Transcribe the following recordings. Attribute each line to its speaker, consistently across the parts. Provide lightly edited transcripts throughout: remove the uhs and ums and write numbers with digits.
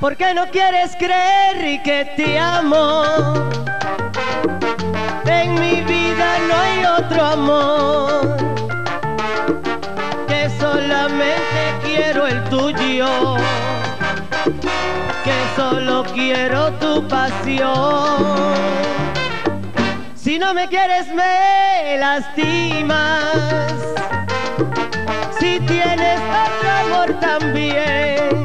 Speaker 1: ¿Por qué no quieres creer que te amo? En mi vida no hay otro amor, que solamente quiero el tuyo, que solo quiero tu pasión. Si no me quieres me lastimas, si tienes otro amor también,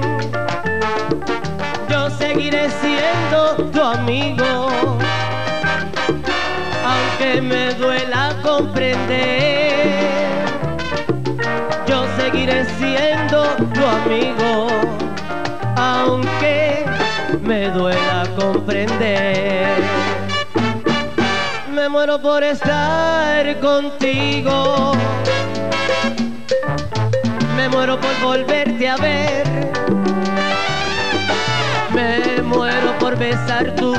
Speaker 1: yo seguiré siendo tu amigo, aunque me duela comprender. Yo seguiré siendo tu amigo, aunque me duela comprender. Me muero por estar contigo, me muero por volverte a ver, me muero por besar tu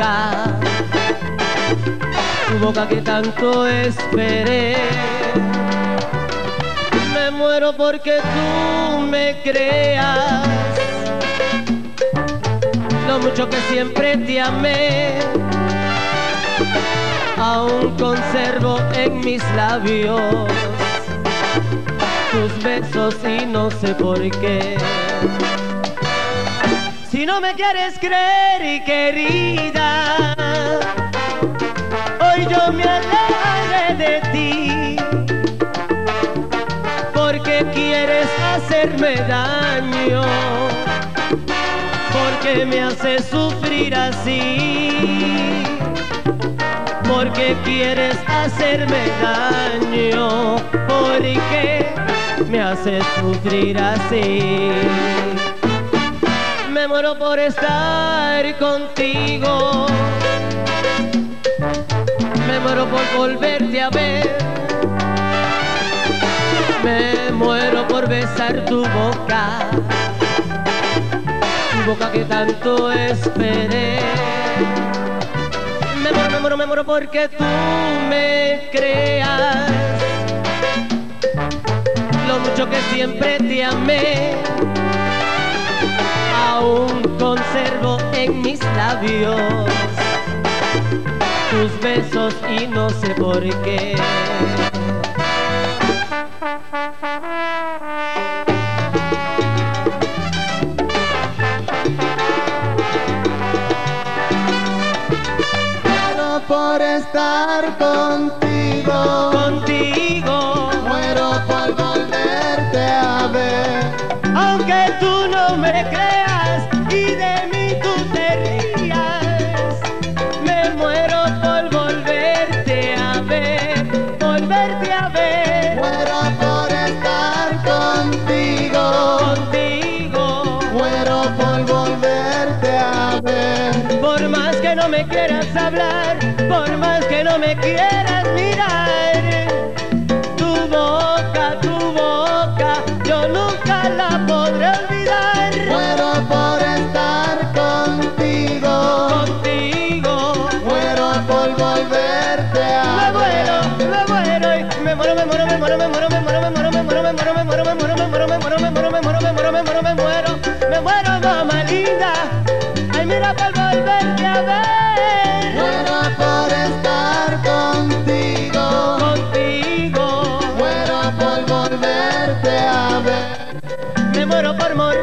Speaker 1: boca que tanto esperé. Me muero porque tú me creas lo mucho que siempre te amé. Aún conservo en mis labios tus besos y no sé por qué. Si no me quieres creer, querida, hoy yo me alejaré de ti, porque quieres hacerme daño, porque me haces sufrir así, porque quieres hacerme daño, porque me haces sufrir así. Me muero por estar contigo, me muero por volverte a ver, me muero por besar tu boca que tanto esperé. Me muero porque tú me creas lo mucho que siempre te amé. Aún conservo en mis labios tus besos y no sé por qué.
Speaker 2: Muero por estar contigo,
Speaker 1: muero
Speaker 2: por volverte a ver,
Speaker 1: aunque tú no me creas y de mí tú te rías. Me muero por volverte a ver, volverte a ver.
Speaker 2: muero por estar contigo, muero por volverte a ver.
Speaker 1: Por más que no me quieras hablar, por más que no me quieras mirar, tu boca, yo nunca la podré olvidar.
Speaker 2: Muero por estar contigo, muero por volverte a ver.
Speaker 1: Me muero, mamá linda. Ay, mira, por volverte a ver.
Speaker 2: Muero por estar contigo,
Speaker 1: Contigo,
Speaker 2: muero por volverte a ver.
Speaker 1: me muero por morir.